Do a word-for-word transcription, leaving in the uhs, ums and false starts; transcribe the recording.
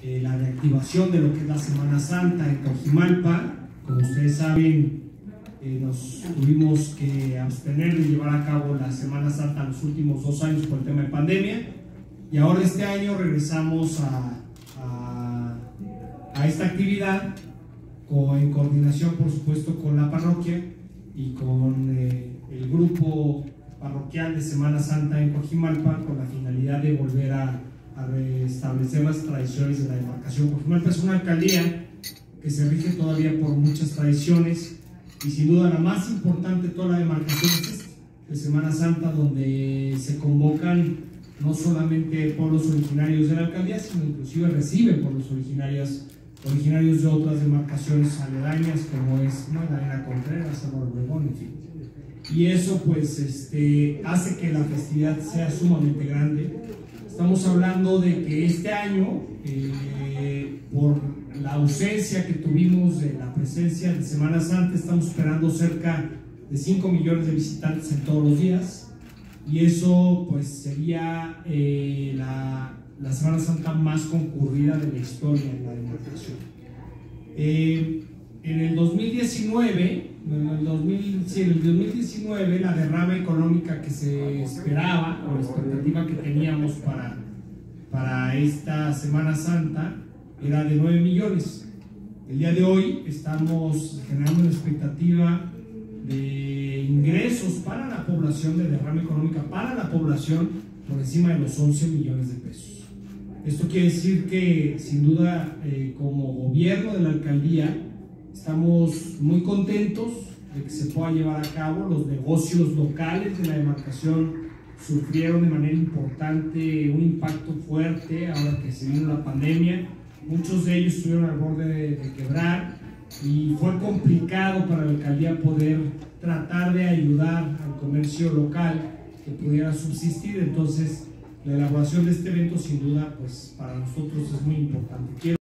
eh, la reactivación de lo que es la Semana Santa en Coajimalpa. Como ustedes saben, eh, nos tuvimos que abstener de llevar a cabo la Semana Santa los últimos dos años por el tema de pandemia, y ahora este año regresamos a, a, a esta actividad con, en coordinación, por supuesto, con la parroquia y con eh, el grupo parroquial de Semana Santa en Coajimalpa, con la finalidad de volver a, a restablecer las tradiciones de la demarcación. Coajimalpa es una alcaldía que se rige todavía por muchas tradiciones, y sin duda la más importante de toda la demarcación es esta, de Semana Santa, donde se convocan no solamente pueblos originarios de la alcaldía, sino inclusive reciben pueblos originarios, originarios de otras demarcaciones aledañas, como es Magdalena Contreras, Álvaro Obregón, en fin. Y eso pues este, hace que la festividad sea sumamente grande. Estamos hablando de que este año, eh, por la ausencia que tuvimos de la presencia de Semana Santa, estamos esperando cerca de cinco millones de visitantes en todos los días, y eso pues sería eh, la, la Semana Santa más concurrida de la historia en la demarcación. Eh, en el dos mil diecinueve, en el, dos mil, sí, en el dos mil diecinueve, la derrama económica que se esperaba, o la expectativa que teníamos para, para esta Semana Santa, era de nueve millones. El día de hoy estamos generando una expectativa de ingresos para la población, de derrama económica para la población, por encima de los once millones de pesos. Esto quiere decir que, sin duda, eh, como gobierno de la alcaldía, estamos muy contentos de que se pueda llevar a cabo. Los negocios locales de la demarcación sufrieron de manera importante un impacto fuerte ahora que se vino la pandemia. Muchos de ellos estuvieron al borde de, de quebrar, y fue complicado para la alcaldía poder tratar de ayudar al comercio local que pudiera subsistir. Entonces, la elaboración de este evento, sin duda, pues para nosotros es muy importante. Quiero